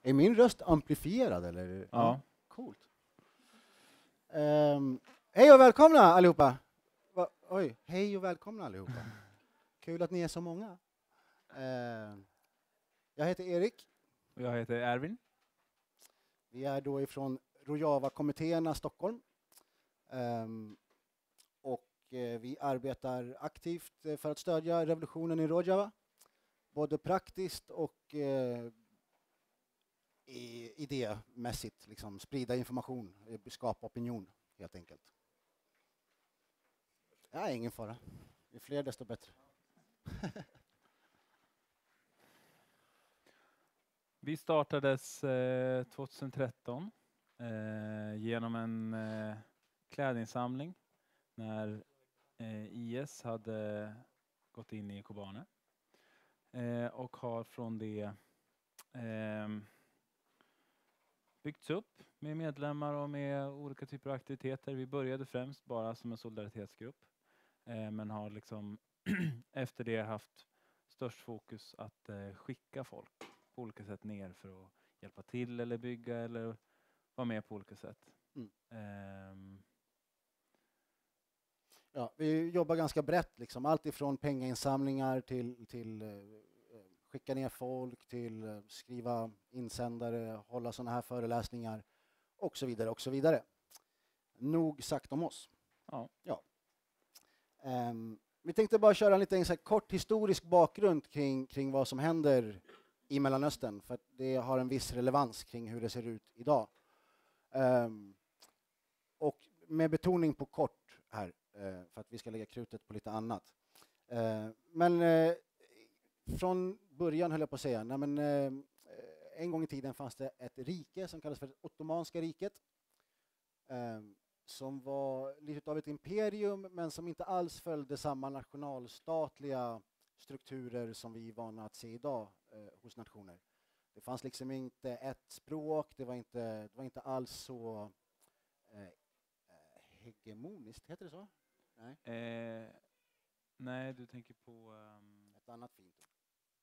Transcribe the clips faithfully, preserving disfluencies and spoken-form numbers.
Är min röst amplifierad eller? Ja. Ja. Coolt. Um, hej och välkomna allihopa. Va, oj, hej och välkomna allihopa. Kul att ni är så många. Uh, jag heter Erik. Och jag heter Ervin. Vi är då ifrån Rojava-kommittéerna Stockholm. Um, och uh, vi arbetar aktivt uh, för att stödja revolutionen i Rojava. Både praktiskt och uh, i, idémässigt. Liksom, sprida information, skapa opinion helt enkelt. Ja, ingen fara. Ju fler desto bättre. Vi startades eh, tjugohundratretton eh, genom en eh, klädinsamling när eh, I S hade gått in i Kobane. Eh, och har från det eh, byggts upp med medlemmar och med olika typer av aktiviteter. Vi började främst bara som en solidaritetsgrupp. Eh, men har liksom efter det haft störst fokus att eh, skicka folk på olika sätt ner för att hjälpa till eller bygga eller vara med på olika sätt. Mm. Um. Ja, vi jobbar ganska brett, liksom. Allt ifrån pengainsamlingar till, till eh, skicka ner folk, till eh, skriva insändare, hålla sådana här föreläsningar och så vidare och så vidare. Nog sagt om oss. Ja. Ja. Um, vi tänkte bara köra en liten så här, kort historisk bakgrund kring, kring vad som händer i Mellanöstern, för att det har en viss relevans kring hur det ser ut idag. Um, och med betoning på kort här, uh, för att vi ska lägga krutet på lite annat. Uh, men uh, från början höll jag på att säga, nej, men, uh, en gång i tiden fanns det ett rike som kallas för det Ottomanska riket. Um, som var lite av ett imperium, men som inte alls följde samma nationalstatliga strukturer som vi är vana att se idag eh, hos nationer. Det fanns liksom inte ett språk, det var inte, det var inte alls så eh, hegemoniskt, heter det så? Nej, Eh, nej du tänker på... Um... ett annat fint ord.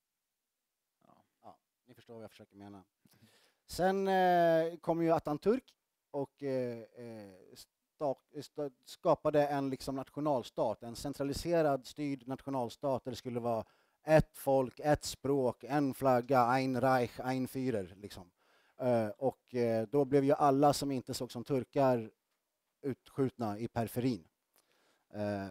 Ja. Ja, ni förstår vad jag försöker mena. Sen eh, kom ju Atatürk och eh, sta, sta, skapade en liksom nationalstat, en centraliserad styrd nationalstat där det skulle vara ett folk, ett språk, en flagga, ein Reich, ein Führer. Liksom. Uh, och uh, då blev ju alla som inte såg som turkar utskjutna i periferin. Uh,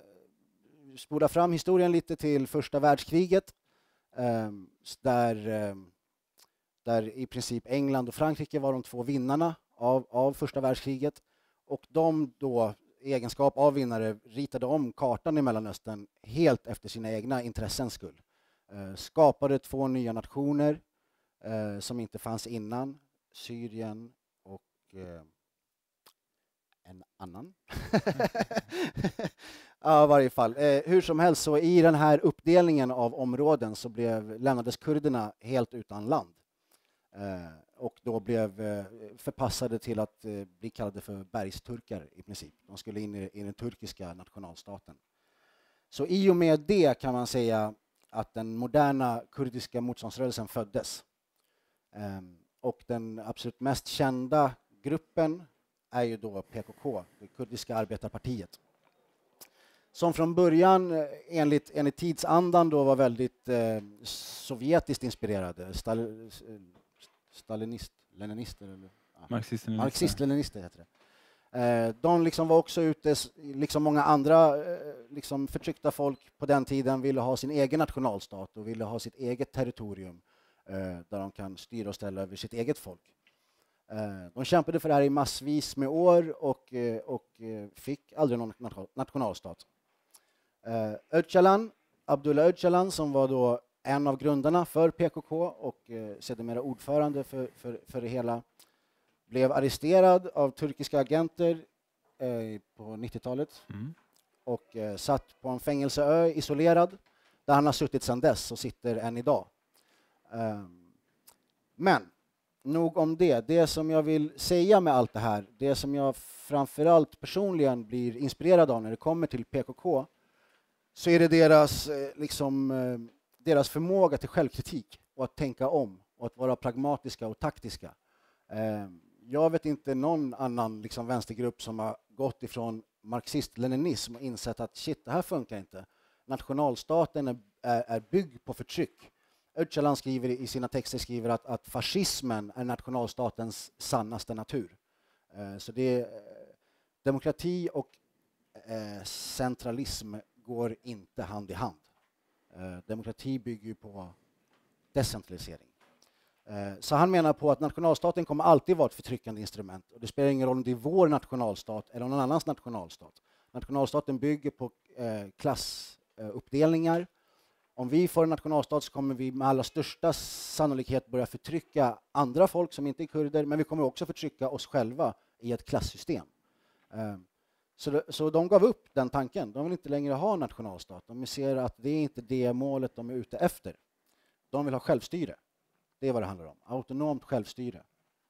spola fram historien lite till första världskriget uh, där, uh, där i princip England och Frankrike var de två vinnarna av, av första världskriget. Och de då, i egenskap av vinnare, ritade om kartan i Mellanöstern helt efter sina egna intressens skull. Eh, skapade två nya nationer eh, som inte fanns innan. Syrien och eh, en annan. Ja, i varje fall. Eh, hur som helst, så i den här uppdelningen av områden så blev, lämnades kurderna helt utan land. Eh, och då blev eh, förpassade till att eh, bli kallade för bergsturkar i princip. De skulle in i, i den turkiska nationalstaten. Så i och med det kan man säga att den moderna kurdiska motståndsrörelsen föddes. Eh, och den absolut mest kända gruppen är ju då P K K, det kurdiska arbetarpartiet. Som från början enligt, enligt tidsandan då var väldigt eh, sovjetiskt inspirerade. Stal, Stalinist, leninister eller ja. Marxist-leninister. Marxist-leninister heter det. Eh, de liksom var också ute, liksom många andra eh, liksom förtryckta folk på den tiden ville ha sin egen nationalstat och ville ha sitt eget territorium eh, där de kan styra och ställa över sitt eget folk. Eh, de kämpade för det här i massvis med år och, eh, och eh, fick aldrig någon nationalstat. Eh, Öcalan, Abdullah Öcalan, som var då en av grundarna för P K K och eh, sedermera ordförande för, för, för det hela, blev arresterad av turkiska agenter eh, på nittiotalet mm. och eh, satt på en fängelseö isolerad där han har suttit sedan dess och sitter än idag. Um, men nog om det. Det som jag vill säga med allt det här, det som jag framförallt personligen blir inspirerad av när det kommer till P K K, så är det deras, eh, liksom, eh, deras förmåga till självkritik och att tänka om och att vara pragmatiska och taktiska. Eh, jag vet inte någon annan liksom, vänstergrupp som har gått ifrån marxist-leninism och insett att shit, det här funkar inte. Nationalstaten är, är, är byggd på förtryck. Öcalan skriver i sina texter skriver att, att fascismen är nationalstatens sannaste natur. Eh, så det är, eh, demokrati och eh, centralism går inte hand i hand. Eh, demokrati bygger ju på decentralisering. Eh, så han menar på att nationalstaten kommer alltid vara ett förtryckande instrument. Och det spelar ingen roll om det är vår nationalstat eller någon annans nationalstat. Nationalstaten bygger på eh, klassuppdelningar. Om vi får en nationalstat så kommer vi med allra största sannolikhet börja förtrycka andra folk som inte är kurder, men vi kommer också förtrycka oss själva i ett klassystem. Eh, så, det, så de gav upp den tanken. De vill inte längre ha nationalstat. De ser att det är inte det målet de är ute efter. De vill ha självstyre. Det är vad det handlar om. Autonomt självstyre.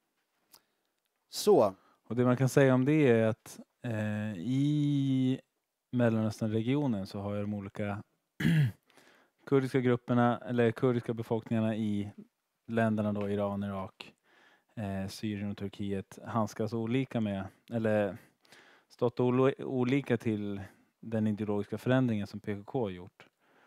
Så. Och det man kan säga om det är att eh, i Mellanösternregionen så har ju de olika kurdiska grupperna eller kurdiska befolkningarna i länderna då Iran, Irak, eh, Syrien och Turkiet handskas olika med eller stått olo- olika till den ideologiska förändringen som P K K har gjort.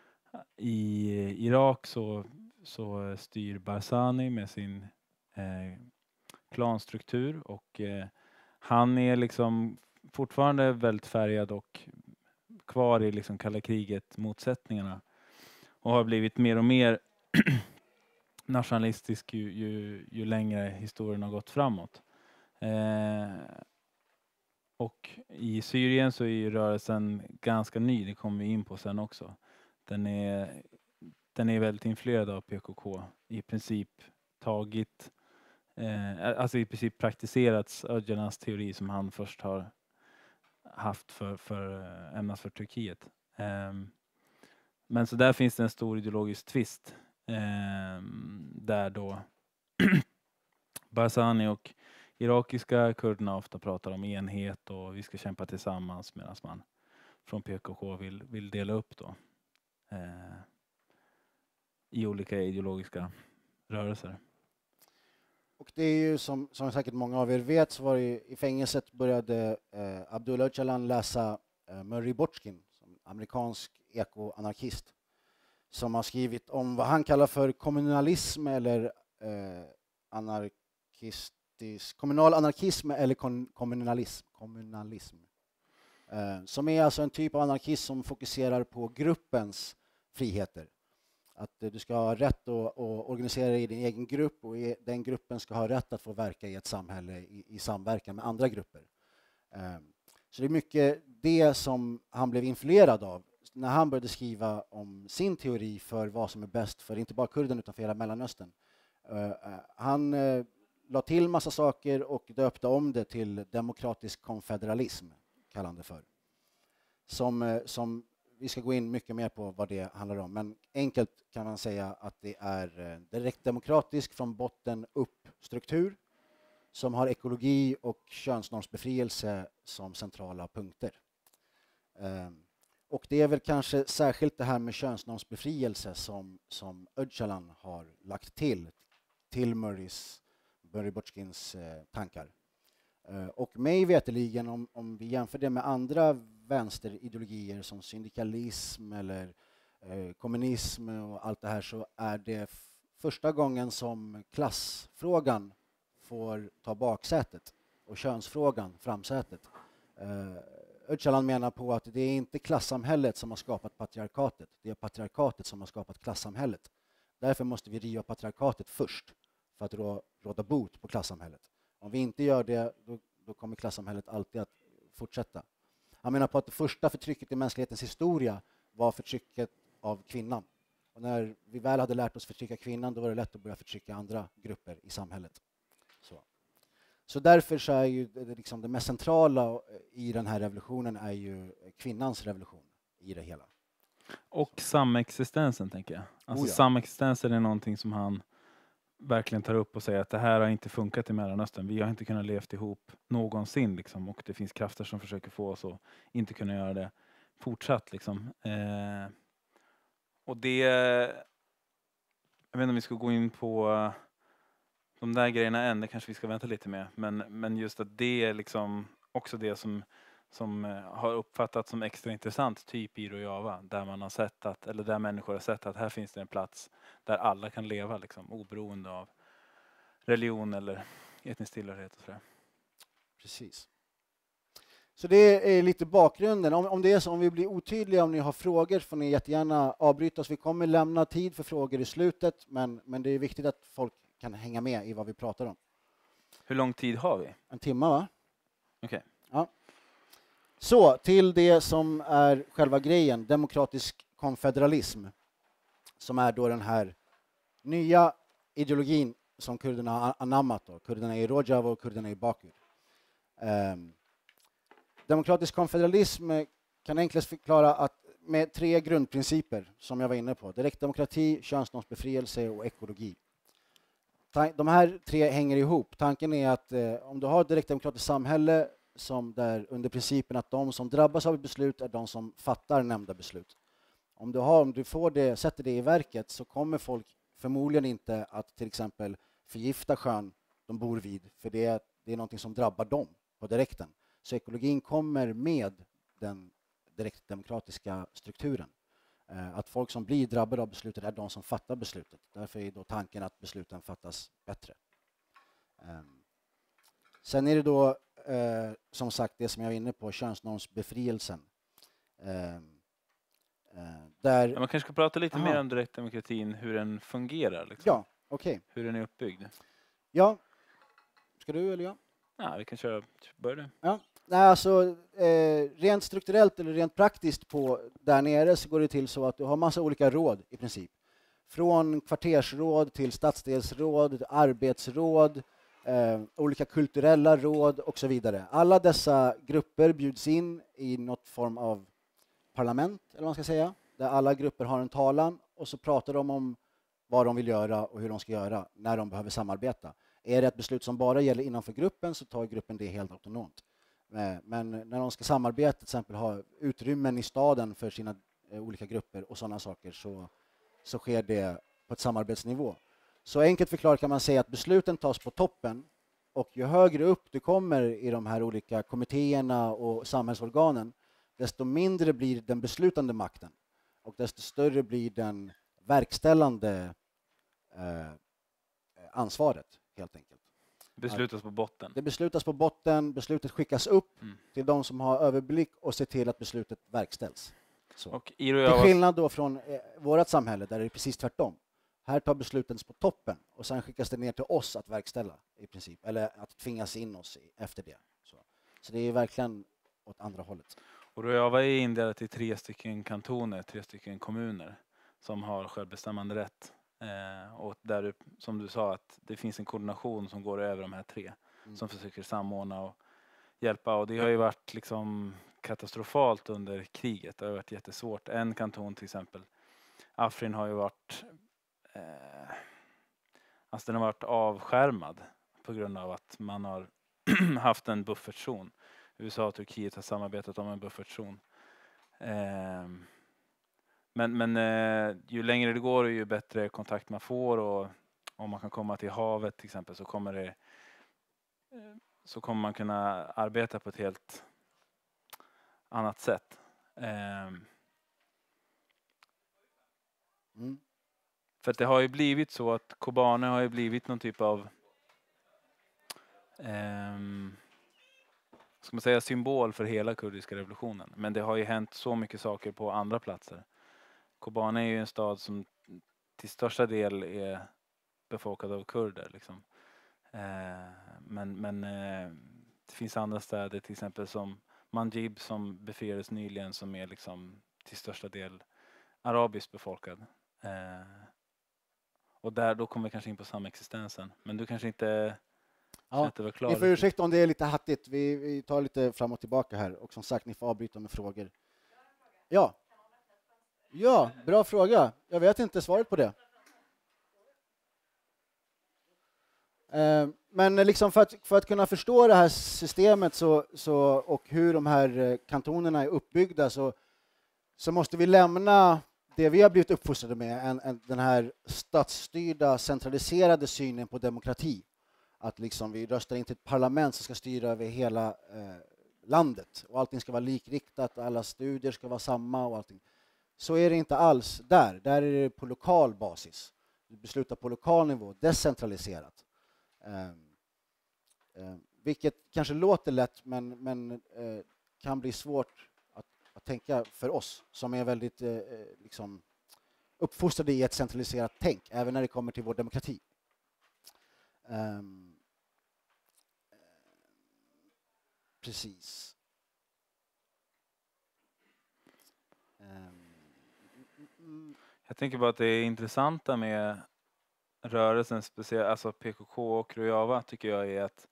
I Irak så, så styr Barzani med sin eh, klanstruktur och eh, han är liksom fortfarande väldigt färgad och kvar i liksom kalla kriget motsättningarna och har blivit mer och mer nationalistisk ju, ju, ju längre historien har gått framåt. Eh, och i Syrien så är ju rörelsen ganska ny, det kommer vi in på sen också. Den är, den är väldigt influerad av P K K, i princip tagit Eh, alltså i princip praktiserats Öcalans teori som han först har haft för, för ämnas för Turkiet. Eh, men så där finns det en stor ideologisk tvist eh, där då Barzani och irakiska kurderna ofta pratar om enhet och vi ska kämpa tillsammans medan man från P K K vill, vill dela upp då eh, i olika ideologiska rörelser. Och det är ju som, som säkert många av er vet så var det i fängelset började eh, Abdullah Öcalan läsa eh, Murray Bochkin, som amerikansk ekoanarkist, som har skrivit om vad han kallar för kommunalism eller eh, anarkistisk, kommunal anarkism eller kon, kommunalism. kommunalism. Eh, som är alltså en typ av anarkism som fokuserar på gruppens friheter. Att du ska ha rätt att, att organisera dig i din egen grupp och den gruppen ska ha rätt att få verka i ett samhälle i, i samverkan med andra grupper. Så det är mycket det som han blev influerad av när han började skriva om sin teori för vad som är bäst för inte bara kurden utan för hela Mellanöstern. Han la till massa saker och döpte om det till demokratisk konfederalism, kallar han det för. Som, som vi ska gå in mycket mer på vad det handlar om. Men enkelt kan man säga att det är direkt demokratisk från botten upp struktur som har ekologi och könsnormsbefrielse som centrala punkter. Och det är väl kanske särskilt det här med könsnormsbefrielse som, som Öcalan har lagt till till Murrays, Murray Bochkins tankar. Och mig veteligen, om, om vi jämför det med andra vänsterideologier som syndikalism eller eh, kommunism och allt det här, så är det f- första gången som klassfrågan får ta baksätet och könsfrågan framsätet. Eh, Öcalan menar på att det är inte klassamhället som har skapat patriarkatet, det är patriarkatet som har skapat klassamhället. Därför måste vi riva patriarkatet först för att rå, råda bot på klassamhället. Om vi inte gör det, då, då kommer klassamhället alltid att fortsätta. Han menar på att det första förtrycket i mänsklighetens historia var förtrycket av kvinnan. Och när vi väl hade lärt oss förtrycka kvinnan, då var det lätt att börja förtrycka andra grupper i samhället. Så, så därför så är ju det, liksom det mest centrala i den här revolutionen är ju kvinnans revolution i det hela. Och samexistensen, tänker jag. Alltså oh ja. Samexistensen är någonting som han verkligen tar upp och säger att det här har inte funkat i Mellanöstern. Vi har inte kunnat leva ihop någonsin liksom, och det finns krafter som försöker få oss att inte kunna göra det fortsatt liksom. Eh, och det, jag vet inte om vi ska gå in på de där grejerna än, det kanske vi ska vänta lite med. Men, men just att det är liksom också det som, som har uppfattats som extra intressant, typ i Rojava. Där man har sett att, eller där människor har sett att här finns det en plats där alla kan leva liksom, oberoende av religion eller etnisk tillhörighet och sådär. Precis. Så det är lite bakgrunden. Om, om det är så, om vi blir otydliga, om ni har frågor får ni jättegärna avbryta oss. Vi kommer lämna tid för frågor i slutet, men, men det är viktigt att folk kan hänga med i vad vi pratar om. Hur lång tid har vi? En timme, va? Okej. Okay. Ja. Så, till det som är själva grejen, demokratisk konfederalism, som är då den här nya ideologin som kurderna har anammat, då. Kurderna i Rojava och kurderna i Baku. Um, demokratisk konfederalism kan enklast förklara att med tre grundprinciper som jag var inne på. Direktdemokrati, könsnormsbefrielse och ekologi. De här tre hänger ihop. Tanken är att eh, om du har ett direktdemokratiskt samhälle som där under principen att de som drabbas av ett beslut är de som fattar nämnda beslut. Om du, har, om du får det, sätter det i verket så kommer folk förmodligen inte att till exempel förgifta sjön de bor vid, för det, det är någonting som drabbar dem på direkten. Så ekologin kommer med den direktdemokratiska strukturen. Att folk som blir drabbade av beslutet är de som fattar beslutet. Därför är då tanken att besluten fattas bättre. Sen är det då som sagt det som jag var inne på, könsnormsbefrielsen. Där... Ja, man kanske ska prata lite Aha. mer om direktdemokratin, hur den fungerar. Liksom. Ja, okej. Okay. Hur den är uppbyggd. Ja. Ska du eller jag? Ja, vi kan köra. Börja du. Ja. Nej, alltså, eh, rent strukturellt eller rent praktiskt på där nere så går det till så att du har massa olika råd i princip. Från kvartersråd till stadsdelsråd, arbetsråd, eh, olika kulturella råd och så vidare. Alla dessa grupper bjuds in i något form av parlament, eller vad man ska säga, där alla grupper har en talan och så pratar de om vad de vill göra och hur de ska göra när de behöver samarbeta. Är det ett beslut som bara gäller innanför gruppen så tar gruppen det helt autonomt. Men när de ska samarbeta, till exempel ha utrymmen i staden för sina olika grupper och sådana saker, så, så sker det på ett samarbetsnivå. Så enkelt förklarat kan man säga att besluten tas på toppen och ju högre upp du kommer i de här olika kommittéerna och samhällsorganen, desto mindre blir den beslutande makten och desto större blir den verkställande eh, ansvaret helt enkelt. Beslutas på botten. Det beslutas på botten, beslutet skickas upp mm. till de som har överblick och ser till att beslutet verkställs. Så. Och i Till skillnad då från eh, vårt samhälle där det är precis tvärtom. Här tar besluten på toppen och sen skickas det ner till oss att verkställa i princip. Eller att tvingas in oss i, efter det. Så. Så det är verkligen åt andra hållet. Och Rojava är indelat i tre stycken kantoner, tre stycken kommuner som har självbestämmande rätt. Eh, och där, som du sa, att det finns en koordination som går över de här tre mm. som försöker samordna och hjälpa. Och det har ju varit liksom katastrofalt under kriget. Det har varit jättesvårt. En kanton till exempel, Afrin, har ju varit eh, alltså den har varit avskärmad på grund av att man har haft en buffertzon. U S A och Turkiet har samarbetat om en buffertzon. Eh, Men, men eh, ju längre det går ju bättre kontakt man får, och om man kan komma till havet till exempel så kommer det eh, så kommer man kunna arbeta på ett helt annat sätt. Eh, mm. För att det har ju blivit så att Kobane har ju blivit någon typ av eh, ska man säga symbol för hela kurdiska revolutionen. Men det har ju hänt så mycket saker på andra platser. Kobane är ju en stad som till största del är befolkad av kurder. Liksom. Eh, men men eh, det finns andra städer, till exempel som Manjib som befriades nyligen, som är liksom till största del arabiskt befolkad. Eh, och där då kommer vi kanske in på samexistensen. Men du kanske inte... Ja, ni får ursäkta om det är lite hattigt. Vi, vi tar lite fram och tillbaka här. Och som sagt, ni får avbryta med frågor. Ja. Ja, bra fråga. Jag vet inte svaret på det. Eh, men liksom för att, för att kunna förstå det här systemet så, så, och hur de här kantonerna är uppbyggda så, så måste vi lämna det vi har blivit uppfostrade med, en, en, den här statsstyrda, centraliserade synen på demokrati. att liksom vi röstar in till ett parlament som ska styra över hela eh, landet och allting ska vara likriktat, alla studier ska vara samma och allting. Så är det inte alls där. Där är det på lokal basis. Du beslutar på lokal nivå, decentraliserat. Eh, eh, vilket kanske låter lätt men, men eh, kan bli svårt att, att tänka för oss som är väldigt eh, liksom uppfostrade i ett centraliserat tänk, även när det kommer till vår demokrati. Um, precis. Um, mm, Jag tänker bara att det är intressanta med rörelsen, speciellt alltså P K K och Rojava, tycker jag är att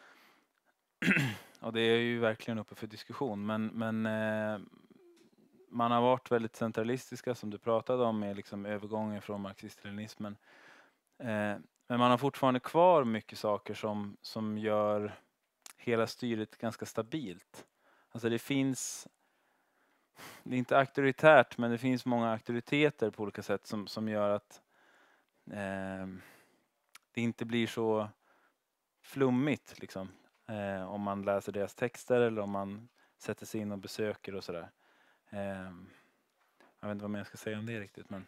och det är ju verkligen uppe för diskussion, men, men eh, man har varit väldigt centralistiska som du pratade om med liksom övergången från marxist-leninismen. Eh, men man har fortfarande kvar mycket saker som, som gör hela styret ganska stabilt. Alltså det finns, det är inte auktoritärt, men det finns många auktoriteter på olika sätt som, som gör att eh, det inte blir så flummigt liksom. Eh, om man läser deras texter eller om man sätter sig in och besöker och sådär. Eh, jag vet inte vad jag ska säga om det riktigt, men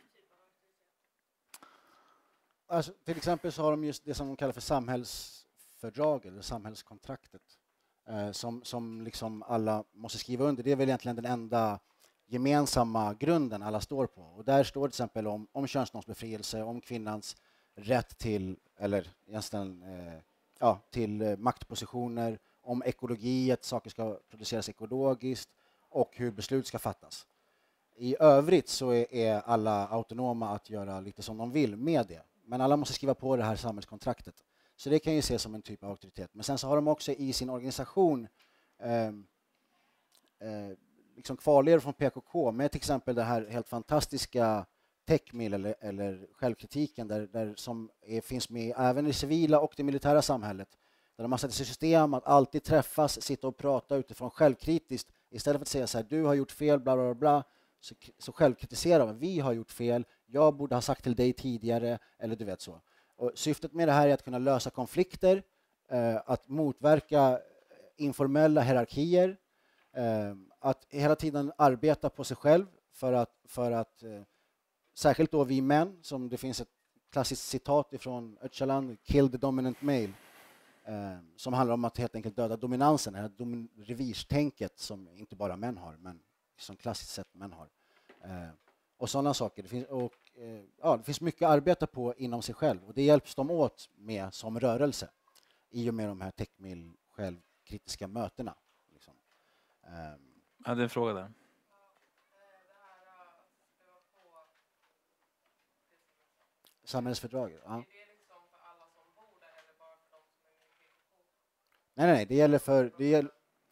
alltså, till exempel så har de just det som de kallar för samhällsfördrag eller samhällskontraktet eh, som, som liksom alla måste skriva under. Det är väl egentligen den enda gemensamma grunden alla står på. Och där står det till exempel om, om könsnormsbefrielse, om kvinnans rätt till, eller egentligen, eh, ja, till eh, maktpositioner, om ekologi, att saker ska produceras ekologiskt och hur beslut ska fattas. I övrigt så är, är alla autonoma att göra lite som de vill med det. Men alla måste skriva på det här samhällskontraktet. Så det kan ju ses som en typ av auktoritet. Men sen så har de också i sin organisation eh, eh, liksom kvarlevor från P K K med till exempel det här helt fantastiska techmill eller, eller självkritiken där, där som är, finns med även i det civila och det militära samhället. Där de har satt i system att alltid träffas, sitta och prata utifrån självkritiskt istället för att säga så här, du har gjort fel, bla bla bla. Så, så självkritiserar man, vi har gjort fel, jag borde ha sagt till dig tidigare, eller du vet så. Och syftet med det här är att kunna lösa konflikter, eh, att motverka informella hierarkier, eh, att hela tiden arbeta på sig själv för att, för att eh, särskilt då vi män, som det finns ett klassiskt citat ifrån Öcalan, kill the dominant male, eh, som handlar om att helt enkelt döda dominansen, det här domin- revirstänket som inte bara män har, men som klassiskt sett män har. Eh, och sådana saker. Det finns, och, eh, ja, det finns mycket att arbeta på inom sig själv. Och det hjälps de åt med som rörelse i och med de här techmill självkritiska mötena. Liksom. Eh, jag hade en fråga där. Samhällsfördraget. Ja. Nej, nej, det gäller för... Det gäller,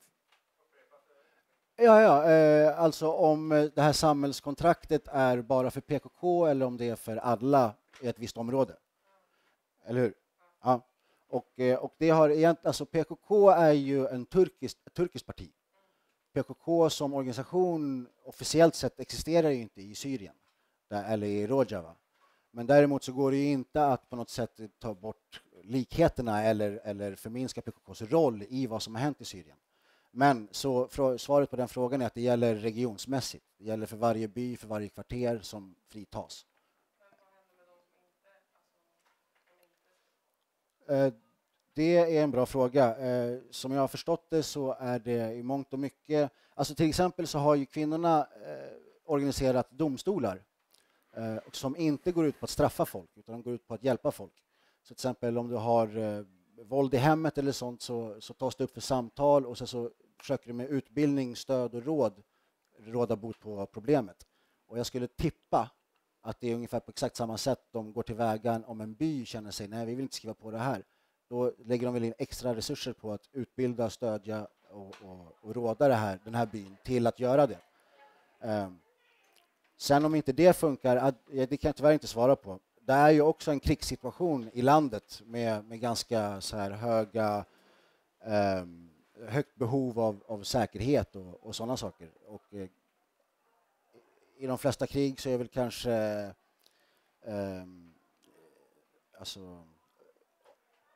Ja, ja, eh, alltså om det här samhällskontraktet är bara för P K K eller om det är för alla i ett visst område. Eller hur? Ja. Och, eh, och det har egentligen, alltså P K K är ju en turkisk, ett turkiskt parti. P K K som organisation officiellt sett existerar ju inte i Syrien där, eller i Rojava. Men däremot så går det ju inte att på något sätt ta bort likheterna eller, eller förminska P K K:s roll i vad som har hänt i Syrien. Men så för, svaret på den frågan är att det gäller regionsmässigt. Det gäller för varje by, för varje kvarter som fritas. Eh, det är en bra fråga. Eh, som jag har förstått det så är det i mångt och mycket... Alltså till exempel så har ju kvinnorna eh, organiserat domstolar eh, som inte går ut på att straffa folk utan de går ut på att hjälpa folk. Så till exempel om du har eh, våld i hemmet eller sånt så, så tas det upp för samtal och så, så försöker du med utbildning, stöd och råd råda bot på problemet. Och jag skulle tippa att det är ungefär på exakt samma sätt de går till vägen om en by känner sig nej, vi vill inte skriva på det här. Då lägger de väl in extra resurser på att utbilda, stödja och, och, och råda det här, den här byn till att göra det. Um, sen om inte det funkar, det kan jag tyvärr inte svara på. Det är ju också en krigssituation i landet med, med ganska så här höga um, högt behov av, av säkerhet och, och sådana saker. Och eh, i de flesta krig så är väl kanske eh, alltså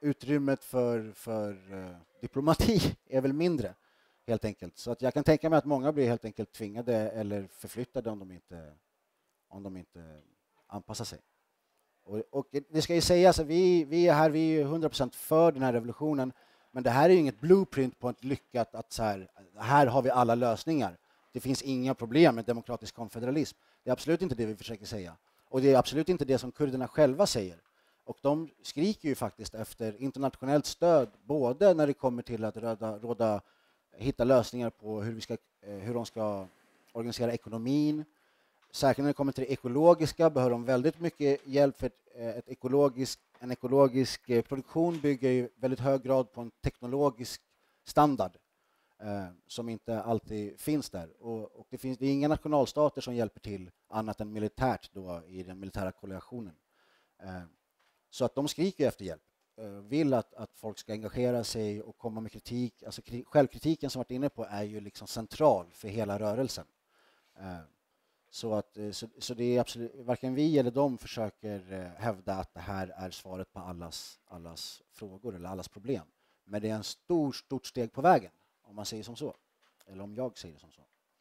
utrymmet för, för uh, diplomati är väl mindre, helt enkelt. Så att jag kan tänka mig att många blir helt enkelt tvingade eller förflyttade om de inte, om de inte anpassar sig. Och, och det ska ju sägas att vi, vi är här, vi är hundra procent för den här revolutionen, men det här är ju inget blueprint på ett lyckat att så här, här har vi alla lösningar. Det finns inga problem med demokratisk konfederalism. Det är absolut inte det vi försöker säga. Och det är absolut inte det som kurderna själva säger. Och de skriker ju faktiskt efter internationellt stöd, både när det kommer till att råda, råda, hitta lösningar på hur, vi ska, hur de ska organisera ekonomin. Särskilt när det kommer till det ekologiska behöver de väldigt mycket hjälp, för ett, ett ekologisk, en ekologisk produktion bygger i väldigt hög grad på en teknologisk standard eh, som inte alltid finns där. Och, och det, finns, det är inga nationalstater som hjälper till annat än militärt då, i den militära koalitionen. Eh, så att de skriker efter hjälp. Eh, vill att, att folk ska engagera sig och komma med kritik. Alltså, självkritiken som varit inne på är ju liksom central för hela rörelsen. Eh, Så, att, så, så det är absolut, varken vi eller de försöker hävda att det här är svaret på allas, allas frågor eller allas problem. Men det är en stor, stort steg på vägen, om man säger som så. Eller om jag säger som så.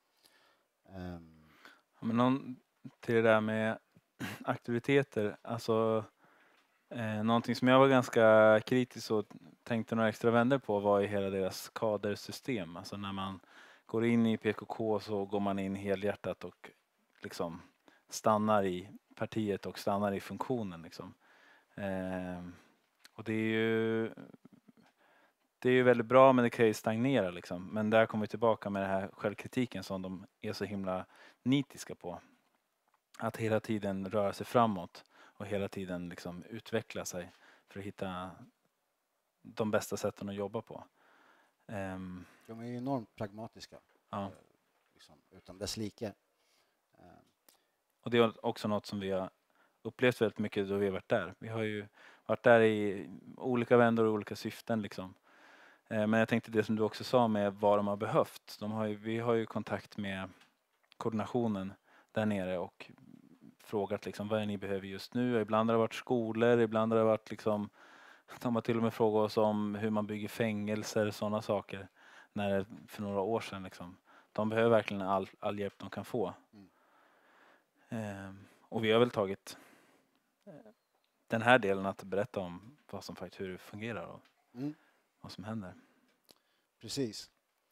Um. Ja, men någon, till det där med aktiviteter, alltså eh, någonting som jag var ganska kritisk och tänkte några extra vänder på var ju hela deras kadersystem. Alltså när man går in i P K K så går man in helhjärtat och liksom stannar i partiet och stannar i funktionen liksom. Eh, och det är ju det är ju väldigt bra, men det kan ju stagnera liksom. Men där kommer vi tillbaka med den här självkritiken som de är så himla nitiska på. Att hela tiden röra sig framåt och hela tiden liksom utveckla sig för att hitta de bästa sätten att jobba på. Eh, de är ju enormt pragmatiska. Ja. Liksom, utan dess like. Och det är också något som vi har upplevt väldigt mycket då vi har varit där. Vi har ju varit där i olika vändor och olika syften liksom. Men jag tänkte det som du också sa med vad de har behövt. De har ju, vi har ju kontakt med koordinationen där nere och frågat liksom, vad är ni behöver just nu. Ibland har det varit skolor, ibland har det varit liksom, de har till och med frågat oss om hur man bygger fängelser och sådana saker. När, för några år sedan liksom. De behöver verkligen all, all hjälp de kan få. Mm. Eh, och vi har väl tagit eh, den här delen att berätta om vad som faktiskt, hur det fungerar och mm. vad som händer. Precis.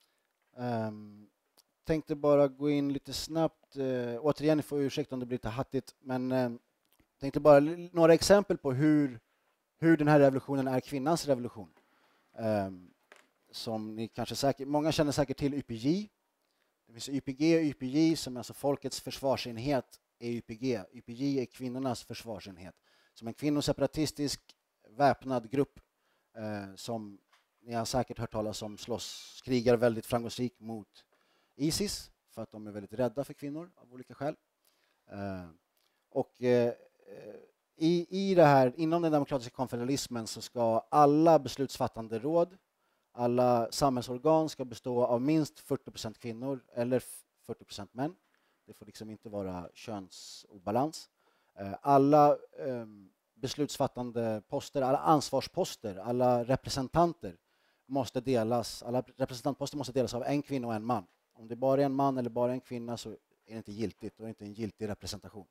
Um, tänkte bara gå in lite snabbt. Uh, återigen, ni får ursäkta om det blir lite hattigt, men uh, tänkte bara några exempel på hur, hur den här revolutionen är kvinnans revolution. Um, som ni kanske säkert, många känner säkert till Y P J. Det finns Y P G och Y P J som är alltså folkets försvarsenhet är Y P G. Y P J är kvinnornas försvarsenhet. Som en kvinnoseparatistisk väpnad grupp eh, som ni har säkert hört talas om slåss, krigar väldigt framgångsrikt mot ISIS för att de är väldigt rädda för kvinnor av olika skäl. Eh, och eh, i, i det här, inom den demokratiska konfederalismen så ska alla beslutsfattande råd, alla samhällsorgan ska bestå av minst fyrtio procent kvinnor eller fyrtio procent män. Det får liksom inte vara könsobalans. Alla beslutsfattande poster, alla ansvarsposter, alla representanter måste delas, alla representantposter måste delas av en kvinna och en man. Om det bara är en man eller bara en kvinna så är det inte giltigt, och inte en giltig representation.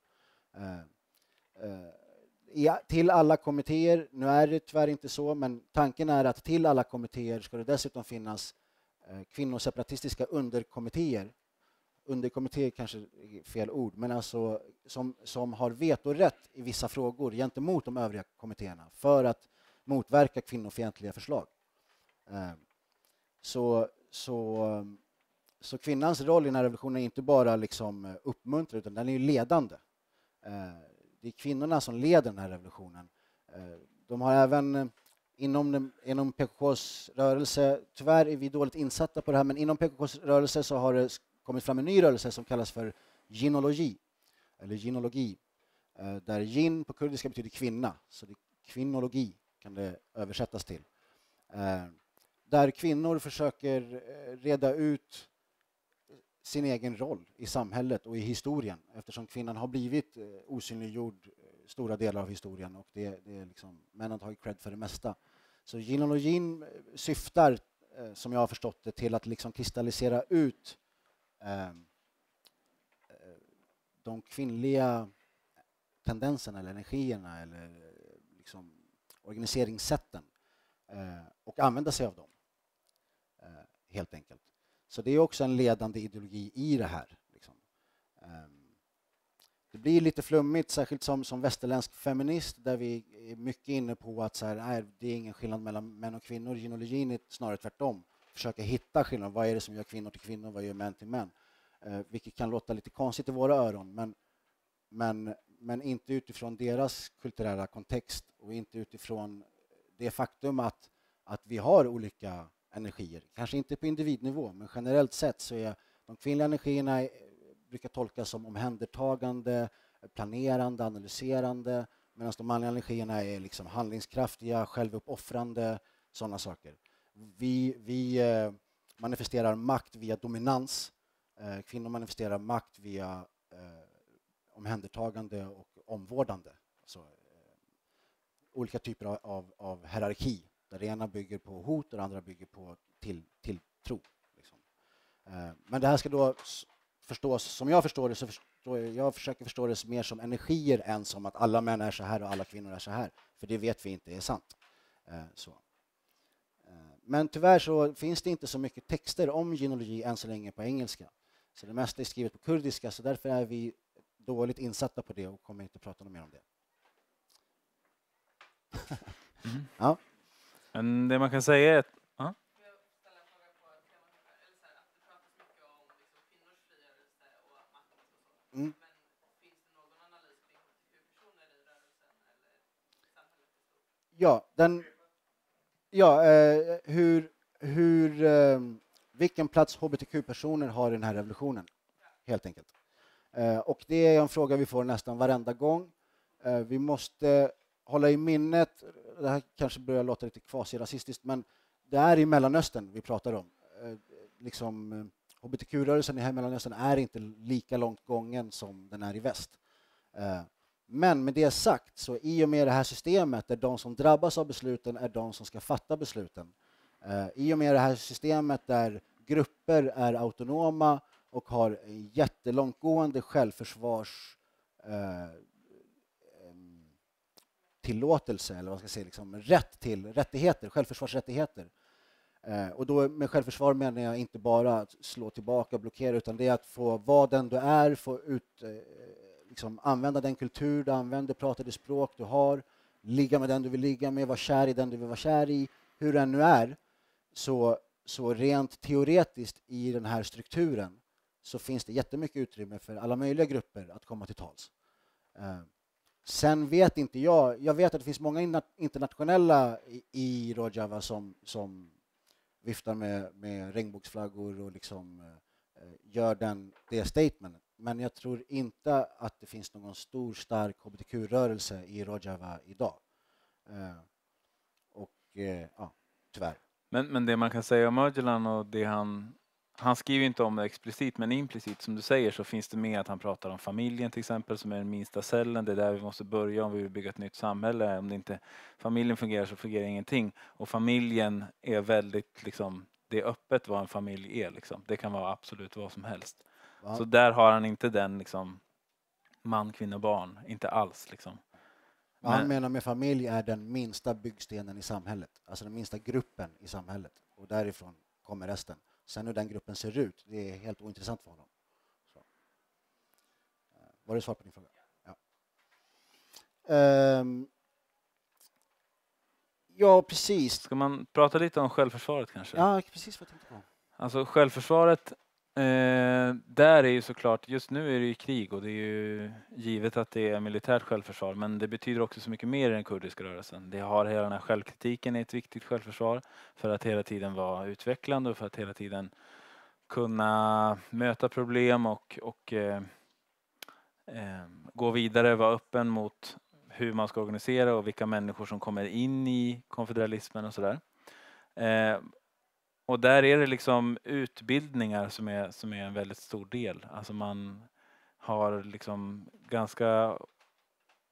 Ja, till alla kommittéer, nu är det tyvärr inte så, men tanken är att till alla kommittéer ska det dessutom finnas eh, kvinnoseparatistiska underkommittéer. Underkommittéer kanske är fel ord, men alltså som, som har vetorätt i vissa frågor gentemot de övriga kommittéerna för att motverka kvinnofientliga förslag. Eh, så, så, så kvinnans roll i den här revolutionen är inte bara liksom uppmuntrad, utan den är ledande. Eh, Det är kvinnorna som leder den här revolutionen. De har även inom, inom P K K:s rörelse, tyvärr är vi dåligt insatta på det här, men inom P K K:s rörelse så har det kommit fram en ny rörelse som kallas för ginologi, eller ginologi, där gin på kurdiska betyder kvinna, så det är kvinnologi kan det översättas till. Där kvinnor försöker reda ut sin egen roll i samhället och i historien, eftersom kvinnan har blivit osynliggjord stora delar av historien, och det, det är liksom, männen har ju cred för det mesta. Så genealogin syftar, eh, som jag har förstått det, till att liksom kristallisera ut eh, de kvinnliga tendenserna eller energierna eller liksom organiseringssätten eh, och använda sig av dem, eh, helt enkelt. Så det är också en ledande ideologi i det här. Liksom. Eh, det blir lite flummigt, särskilt som, som västerländsk feminist, där vi är mycket inne på att så här, nej, det är ingen skillnad mellan män och kvinnor. Genealogin är snarare tvärtom. Försöka hitta skillnad. Vad är det som gör kvinnor till kvinnor? Vad gör män till män? Eh, vilket kan låta lite konstigt i våra öron, men, men, men inte utifrån deras kulturella kontext och inte utifrån det faktum att, att vi har olika energier. Kanske inte på individnivå, men generellt sett så är de kvinnliga energierna brukar tolkas som omhändertagande, planerande, analyserande, medan de manliga energierna är liksom handlingskraftiga, självuppoffrande, sådana saker. Vi, vi eh, manifesterar makt via dominans. Eh, kvinnor manifesterar makt via eh, omhändertagande och omvårdande. Alltså, eh, olika typer av, av, av hierarki, där det ena bygger på hot och det andra bygger på till, tilltro. Liksom. Eh, men det här ska då förstås, som jag förstår det, så förstår jag, jag försöker förstå det mer som energier än som att alla män är så här och alla kvinnor är så här. För det vet vi inte är sant. Eh, så. Eh, men tyvärr så finns det inte så mycket texter om genealogi än så länge på engelska. Så det mesta är skrivet på kurdiska, så därför är vi dåligt insatta på det och kommer inte prata mer om det. Mm. Ja. Men det man kan säga är att ja. Mm. Ja, den, ja eh, hur, hur, eh, vilken plats H B T Q-personer har i den här revolutionen, helt enkelt. Eh, och det är en fråga vi får nästan varenda gång. Eh, vi måste hålla i minnet, det här kanske börjar låta lite kvasi-rasistiskt, men det är i Mellanöstern vi pratar om. Eh, liksom, eh, H B T Q-rörelsen i Mellanöstern är inte lika långt gången som den är i väst. Eh, men med det sagt, så i och med det här systemet där de som drabbas av besluten är de som ska fatta besluten. Eh, I och med det här systemet där grupper är autonoma och har jättelångtgående självförsvars eh, tillåtelse, eller vad ska jag säga, liksom, rätt till rättigheter, självförsvarsrättigheter. Eh, och då med självförsvar menar jag inte bara att slå tillbaka, blockera, utan det är att få vara den du är, få ut, eh, liksom, använda den kultur du använder, prata det språk du har, ligga med den du vill ligga med, vara kär i den du vill vara kär i, hur den nu är. Så, så rent teoretiskt i den här strukturen så finns det jättemycket utrymme för alla möjliga grupper att komma till tals. Eh, Sen vet inte jag, jag vet att det finns många internationella i, i Rojava som, som viftar med, med regnbågsflaggor och liksom eh, gör den, det statementet. Men jag tror inte att det finns någon stor, stark H B T Q-rörelse i Rojava idag. Eh, och eh, ja, tyvärr. Men, men det man kan säga om Öcalan och det han... Han skriver inte om det explicit, men implicit som du säger så finns det med att han pratar om familjen till exempel, som är den minsta cellen. Det är där vi måste börja om vi vill bygga ett nytt samhälle. Om det inte familjen fungerar så fungerar ingenting. Och familjen är väldigt, liksom, det är öppet vad en familj är. Liksom. Det kan vara absolut vad som helst. Ja. Så där har han inte den liksom, man, kvinna, barn. Inte alls. Liksom. Men han menar med familj är den minsta byggstenen i samhället. Alltså den minsta gruppen i samhället. Och därifrån kommer resten. Sen hur den gruppen ser ut, det är helt ointressant för honom. Så. Var det svar på din fråga? Ja, um, ja precis. Ska man prata lite om självförsvaret kanske? Ja, precis vad jag tänkte på. Alltså självförsvaret, eh, där är ju såklart, just nu är det ju krig och det är ju givet att det är militärt självförsvar, men det betyder också så mycket mer i den kurdiska rörelsen. Det har hela den här självkritiken är ett viktigt självförsvar för att hela tiden vara utvecklande och för att hela tiden kunna möta problem och, och eh, eh, gå vidare, vara öppen mot hur man ska organisera och vilka människor som kommer in i konfederalismen och sådär. Eh, Och där är det liksom utbildningar som är, som är en väldigt stor del. Alltså man har liksom ganska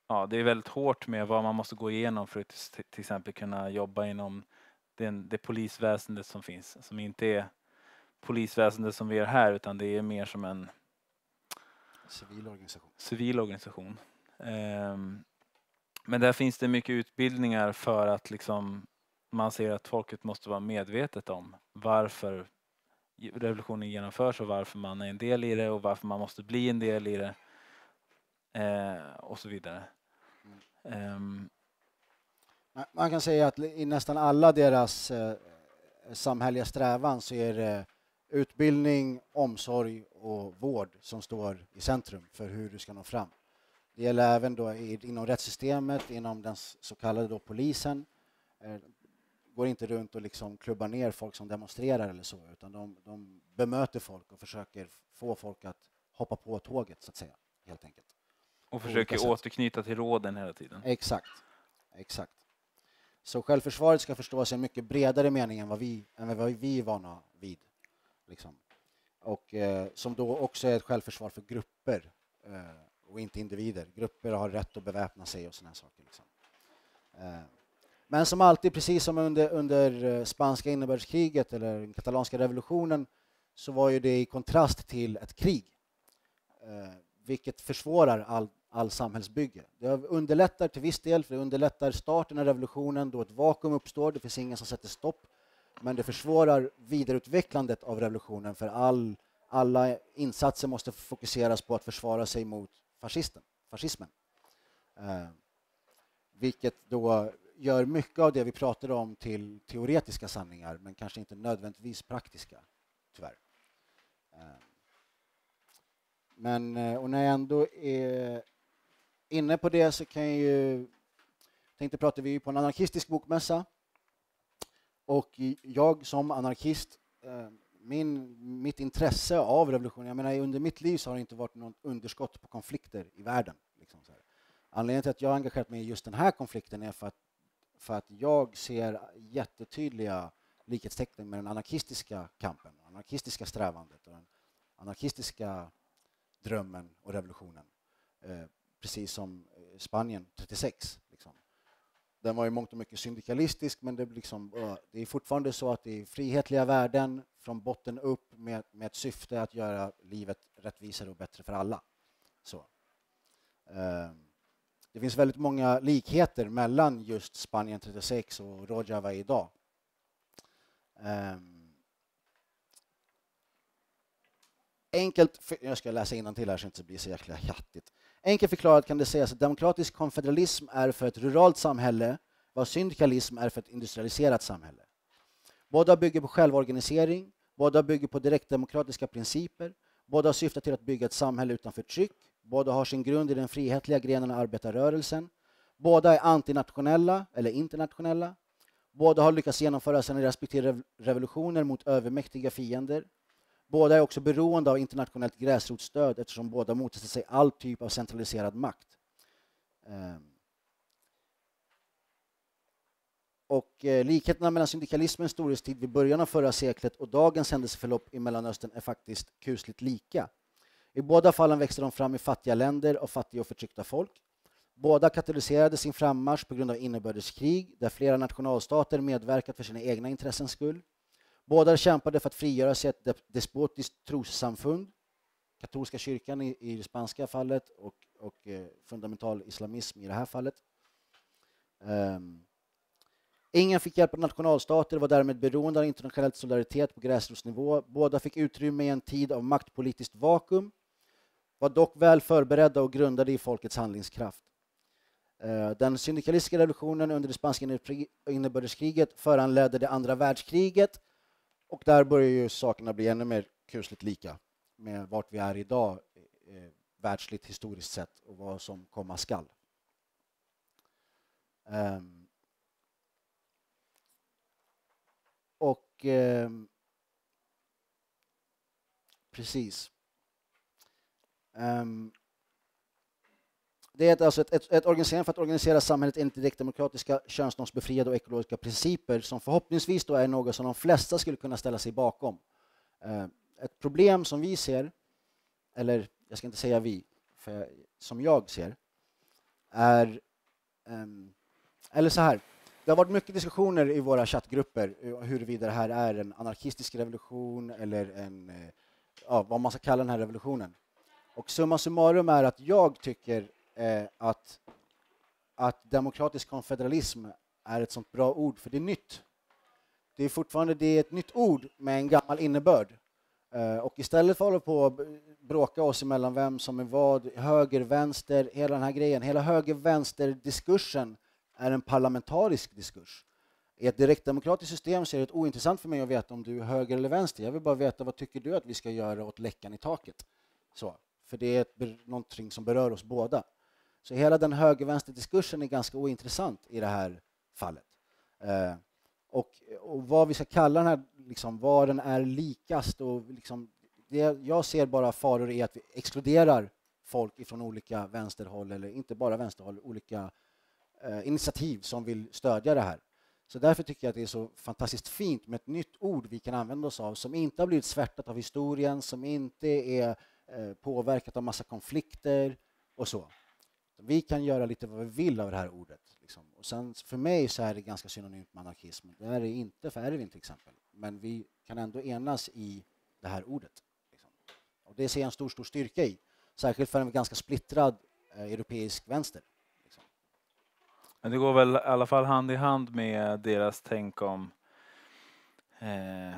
ja, det är väldigt hårt med vad man måste gå igenom för att till, till exempel kunna jobba inom den, det polisväsendet som finns. Som inte är polisväsendet som vi är här, utan det är mer som en civil organisation. Civil organisation. Um, men där finns det mycket utbildningar för att liksom man ser att folket måste vara medvetet om varför revolutionen genomförs och varför man är en del i det och varför man måste bli en del i det eh, och så vidare. Mm. Um, man kan säga att i nästan alla deras eh, samhälleliga strävan så är det utbildning, omsorg och vård som står i centrum för hur du ska nå fram. Det gäller även då inom rättssystemet, inom den så kallade då polisen. Eh, går inte runt och liksom klubbar ner folk som demonstrerar eller så, utan de, de bemöter folk och försöker få folk att hoppa på tåget så att säga, helt enkelt. Och försöker återknyta till råden hela tiden. Exakt, exakt. Så självförsvaret ska förstås i en mycket bredare mening än vad vi, än vad vi är vana vid. Liksom. Och eh, som då också är ett självförsvar för grupper eh, och inte individer. Grupper har rätt att beväpna sig och såna här saker. Liksom. Eh, men som alltid, precis som under, under spanska inbördeskriget eller den katalanska revolutionen, så var ju det i kontrast till ett krig. Eh, vilket försvårar all, all samhällsbygge. Det underlättar till viss del, för det underlättar starten av revolutionen då ett vakuum uppstår, det finns ingen som sätter stopp. Men det försvårar vidareutvecklandet av revolutionen, för all, alla insatser måste fokuseras på att försvara sig mot fascisten, fascismen. Eh, vilket då gör mycket av det vi pratar om till teoretiska sanningar, men kanske inte nödvändigtvis praktiska, tyvärr. Eh, men och när jag ändå är inne på det så kan jag ju... Tänkte prata vi på en anarkistisk bokmässa. Och jag som anarkist, min, mitt intresse av revolutionen, jag menar under mitt liv så har det inte varit något underskott på konflikter i världen. Liksom så här. Anledningen till att jag har engagerat mig i just den här konflikten är för att, för att jag ser jättetydliga likhetstecken med den anarkistiska kampen, anarkistiska strävandet och den anarkistiska drömmen och revolutionen. Eh, precis som Spanien trettiosex. Liksom. Den var ju mångt och mycket syndikalistisk, men det, liksom, det är fortfarande så att det är frihetliga värden från botten upp med, med ett syfte att göra livet rättvisare och bättre för alla. Så. Eh, det finns väldigt många likheter mellan just Spanien trettiosex och Rojava idag. Eh, enkelt, för, jag ska läsa innantill här så det inte blir så jäkla hattigt. Enkelt förklarat kan det sägas att demokratisk konfederalism är för ett ruralt samhälle vad syndikalism är för ett industrialiserat samhälle. Båda bygger på självorganisering, båda bygger på direktdemokratiska principer, båda syftar till att bygga ett samhälle utan förtryck, båda har sin grund i den frihetliga grenen av arbetarrörelsen, båda är antinationella eller internationella, båda har lyckats genomföra sina respektive revolutioner mot övermäktiga fiender. Båda är också beroende av internationellt gräsrotsstöd eftersom båda motsätter sig all typ av centraliserad makt. Um. Och eh, likheterna mellan syndikalismens storhetstid vid början av förra seklet och dagens händelseförlopp i Mellanöstern är faktiskt kusligt lika. I båda fallen växte de fram i fattiga länder och fattiga och förtryckta folk. Båda katalyserade sin frammarsch på grund av inbördeskrig där flera nationalstater medverkat för sina egna intressens skull. Båda kämpade för att frigöra sig ett despotiskt trossamfund, katolska kyrkan i, i det spanska fallet och, och eh, fundamental islamism i det här fallet. Um, ingen fick hjälp av nationalstater och var därmed beroende av internationell solidaritet på gräsrotsnivå. Båda fick utrymme i en tid av maktpolitiskt vakuum, var dock väl förberedda och grundade i folkets handlingskraft. Uh, den syndikalistiska revolutionen under det spanska inbördeskriget föranledde det andra världskriget. Och där börjar ju sakerna bli ännu mer kusligt lika med vart vi är idag eh, världsligt historiskt sett och vad som komma skall. Um, och um, precis. Um, det är alltså ett, ett, ett organisering för att organisera samhället enligt direktdemokratiska, könsnormsbefriade och ekologiska principer som förhoppningsvis då är något som de flesta skulle kunna ställa sig bakom. Uh, ett problem som vi ser, eller jag ska inte säga vi, för som jag ser, är, um, eller så här, det har varit mycket diskussioner i våra chattgrupper huruvida det här är en anarkistisk revolution eller en, ja, vad man ska kalla den här revolutionen. Och summa summarum är att jag tycker eh, att, att demokratisk konfederalism är ett sånt bra ord, för det är nytt. Det är fortfarande det är ett nytt ord med en gammal innebörd. Uh, och istället för att hålla på och bråka oss emellan vem som är vad, höger, vänster, hela den här grejen, hela höger-vänster-diskursen är en parlamentarisk diskurs. I ett direktdemokratiskt system så är det ointressant för mig att veta om du är höger eller vänster. Jag vill bara veta vad tycker du att vi ska göra åt läckan i taket. Så, för det är ett, någonting som berör oss båda. Så hela den höger-vänster-diskursen är ganska ointressant i det här fallet. Uh, Och, och vad vi ska kalla den här, liksom, vad den är likast. Och liksom, det, jag ser bara faror i att vi exkluderar folk ifrån olika vänsterhåll, eller inte bara vänsterhåll, olika eh, initiativ som vill stödja det här. Så därför tycker jag att det är så fantastiskt fint med ett nytt ord vi kan använda oss av, som inte har blivit svärtat av historien, som inte är eh, påverkat av massa konflikter och så. Vi kan göra lite vad vi vill av det här ordet. Liksom. Och sen, för mig så är det ganska synonymt med anarkism. Det är det inte för Erwin till exempel. Men vi kan ändå enas i det här ordet. Liksom. Och det ser jag en stor, stor styrka i. Särskilt för en ganska splittrad eh, europeisk vänster. Liksom. Men det går väl i alla fall hand i hand med deras tänk om eh,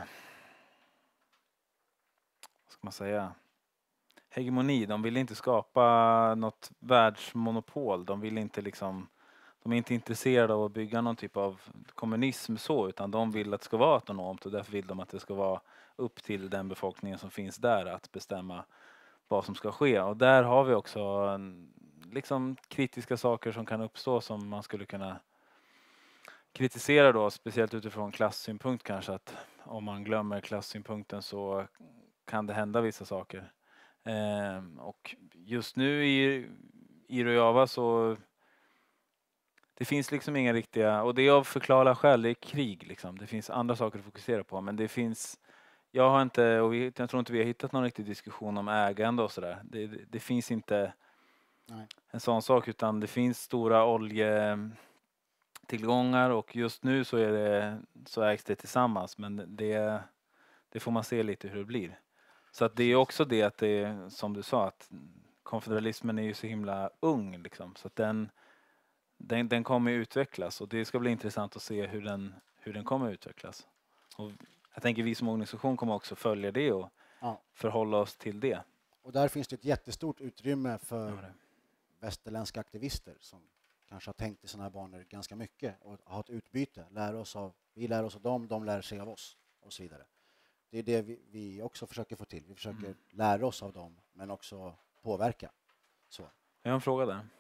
vad ska man säga, hegemoni. De vill inte skapa något världsmonopol. De vill inte liksom, de är inte intresserade av att bygga någon typ av kommunism så, utan de vill att det ska vara autonomt, och därför vill de att det ska vara upp till den befolkningen som finns där att bestämma vad som ska ske. Och där har vi också en, liksom kritiska saker som kan uppstå som man skulle kunna kritisera då, speciellt utifrån klassynpunkt kanske, att om man glömmer klassynpunkten så kan det hända vissa saker. Eh, och just nu i, i Rojava så det finns liksom inga riktiga, och det är av förklarliga skäl, det är krig liksom. Det finns andra saker att fokusera på, men det finns, jag har inte, och vi, jag tror inte vi har hittat någon riktig diskussion om ägande och sådär. Det, det, det finns inte Nej. en sån sak, utan det finns stora oljetillgångar, och just nu så är det, så ägs det tillsammans, men det, det får man se lite hur det blir. Så att det är också det att det är, som du sa, att konfederalismen är ju så himla ung liksom, så att den Den, den kommer utvecklas, och det ska bli intressant att se hur den, hur den kommer utvecklas. Och jag tänker vi som organisation kommer också följa det och Ja. förhålla oss till det. Och där finns det ett jättestort utrymme för ja, västerländska aktivister som kanske har tänkt i sådana här banor ganska mycket och har ett utbyte. Lär oss av, vi lär oss av dem, de lär sig av oss och så vidare. Det är det vi, vi också försöker få till. Vi försöker mm. lära oss av dem, men också påverka. Så. Jag har en fråga där.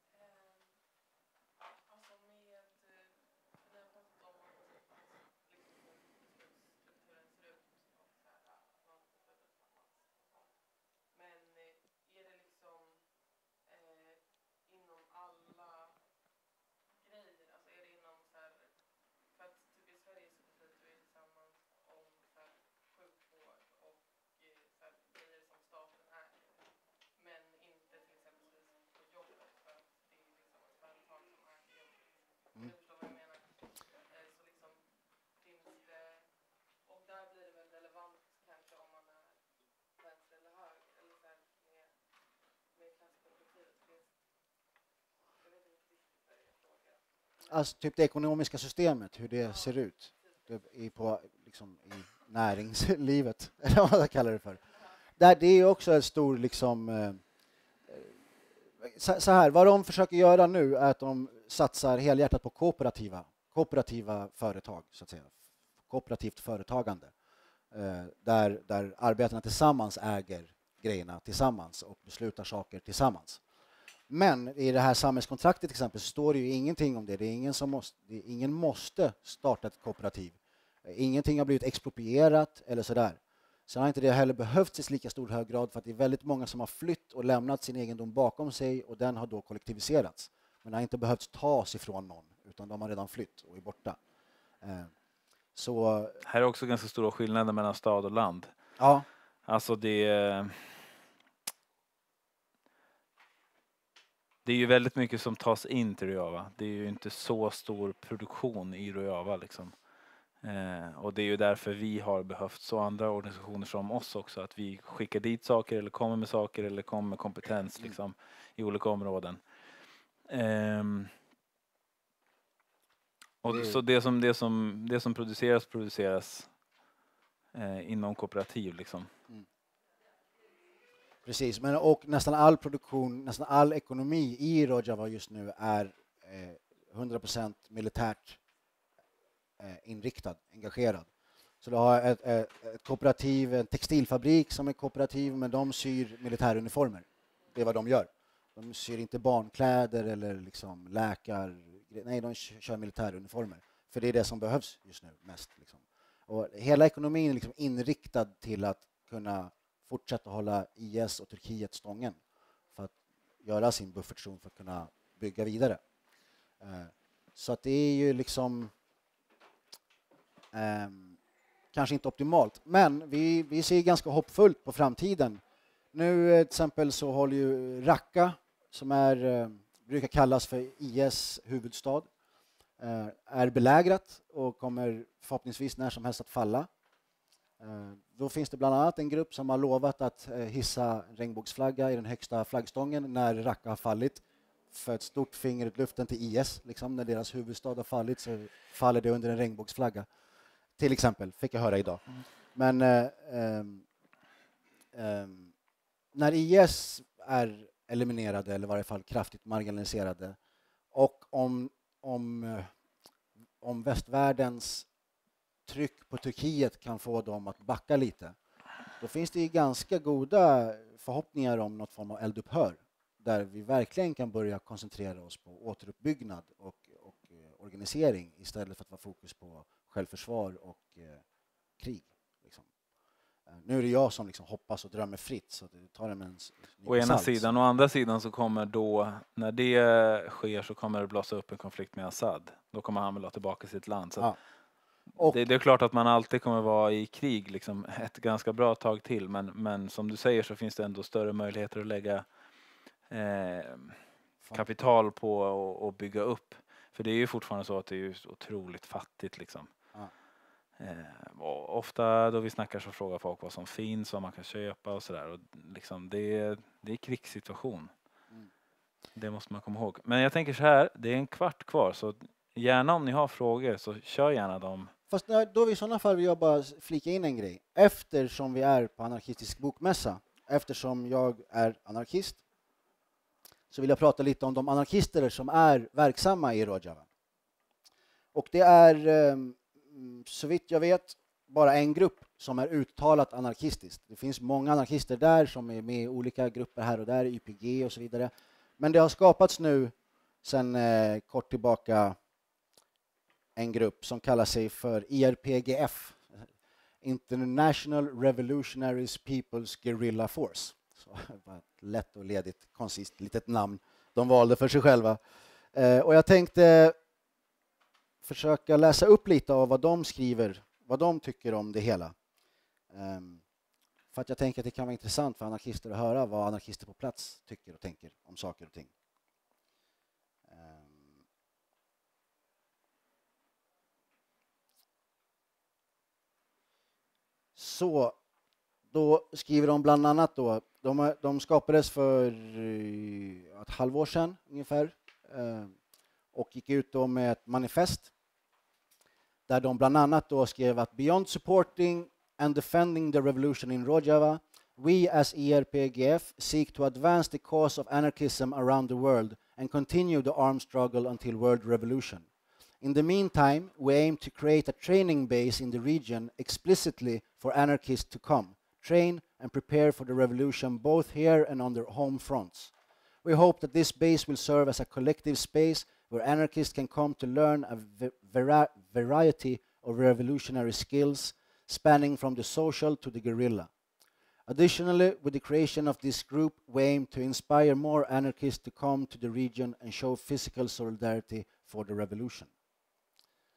Alltså typ det ekonomiska systemet, hur det ser ut i, på, liksom, i näringslivet, eller vad jag kallar det för. Där det är också en stor, liksom, eh, så, så här, vad de försöker göra nu är att de satsar helhjärtat på kooperativa, kooperativa företag, så att säga. Kooperativt företagande. Eh, där, där arbetarna tillsammans äger grejerna tillsammans och beslutar saker tillsammans. Men i det här samhällskontraktet till exempel så står det ju ingenting om det. Det är ingen som måste, det är, ingen måste starta ett kooperativ. Ingenting har blivit exproprierat eller sådär. Sen har inte det heller behövts i lika stor hög grad, för att det är väldigt många som har flytt och lämnat sin egendom bakom sig, och den har då kollektiviserats. Men det har inte behövts tas ifrån någon, utan de har redan flytt och är borta. Så här är också ganska stora skillnader mellan stad och land. Ja. Alltså det det är ju väldigt mycket som tas in till Rojava. Det är ju inte så stor produktion i Rojava liksom. Eh, och det är ju därför vi har behövt så andra organisationer som oss också, att vi skickar dit saker eller kommer med saker eller kommer med kompetens liksom, i olika områden. Eh, och Det- så det som, det som, det som produceras produceras eh, inom kooperativ liksom. Precis, men och nästan all produktion, nästan all ekonomi i Rojava just nu är eh, hundra procent militärt eh, inriktad, engagerad. Så du har ett, ett, ett kooperativ, en textilfabrik som är kooperativ, men de syr militäruniformer. Det är vad de gör. De syr inte barnkläder eller liksom läkar, nej, de kör militäruniformer. För det är det som behövs just nu mest. Liksom. Och hela ekonomin är liksom inriktad till att kunna fortsätta hålla I S och Turkiet stången för att göra sin buffertzon för att kunna bygga vidare. Eh, så att det är ju liksom eh, kanske inte optimalt, men vi, vi ser ganska hoppfullt på framtiden. Nu till exempel så håller ju Raqqa, som är, eh, brukar kallas för I S huvudstad, eh, är belägrat och kommer förhoppningsvis när som helst att falla. Då finns det bland annat en grupp som har lovat att hissa regnbågsflagga i den högsta flaggstången när Raqqa har fallit. För ett stort finger i luften till I S. Liksom, när deras huvudstad har fallit så faller det under en regnbågsflagga. Till exempel, fick jag höra idag. Men eh, eh, eh, när I S är eliminerade, eller i varje fall kraftigt marginaliserade, och om, om, om västvärldens tryck på Turkiet kan få dem att backa lite, då finns det ju ganska goda förhoppningar om något form av eldupphör där vi verkligen kan börja koncentrera oss på återuppbyggnad och, och eh, organisering istället för att vara fokus på självförsvar och eh, krig. Liksom. Eh, nu är det jag som liksom hoppas och drömmer fritt, så det tar det med en Å ena sidan, å andra sidan så kommer då, när det sker så kommer det blåsa upp en konflikt med Assad. Då kommer han väl ha tillbaka sitt land. Så ja. Och, det, det är klart att man alltid kommer vara i krig liksom, ett ganska bra tag till, men, men som du säger så finns det ändå större möjligheter att lägga eh, kapital på och, och bygga upp. För det är ju fortfarande så att det är otroligt fattigt liksom. ja. Eh, och ofta då vi snackar så frågar folk vad som finns, vad man kan köpa och sådär. Och liksom det, är, det är krigssituation. Mm. Det måste man komma ihåg. Men jag tänker så här, det är en kvart kvar, så gärna om ni har frågor så kör gärna dem. Fast då i sådana fall vill jag bara flika in en grej. Eftersom vi är på anarkistisk bokmässa, eftersom jag är anarkist, så vill jag prata lite om de anarkister som är verksamma i Rojava. Och det är, så vitt jag vet, bara en grupp som är uttalat anarkistiskt. Det finns många anarkister där som är med i olika grupper här och där, Y P G och så vidare. Men det har skapats nu sedan eh, kort tillbaka en grupp som kallar sig för I R P G F, International Revolutionaries People's Guerrilla Force. Så, bara ett lätt och ledigt, koncist litet namn de valde för sig själva. Eh, och jag tänkte försöka läsa upp lite av vad de skriver, vad de tycker om det hela. Eh, för att jag tänker att det kan vara intressant för anarkister att höra vad anarkister på plats tycker och tänker om saker och ting. Så då skriver de bland annat då, de, de skapades för ett halvår sedan ungefär och gick ut då med ett manifest där de bland annat då skrev att beyond supporting and defending the revolution in Rojava, we as I R P G F seek to advance the cause of anarchism around the world and continue the armed struggle until world revolution. In the meantime, we aim to create a training base in the region explicitly for anarchists to come, train and prepare for the revolution both here and on their home fronts. We hope that this base will serve as a collective space where anarchists can come to learn a vari- variety of revolutionary skills spanning from the social to the guerrilla. Additionally, with the creation of this group, we aim to inspire more anarchists to come to the region and show physical solidarity for the revolution.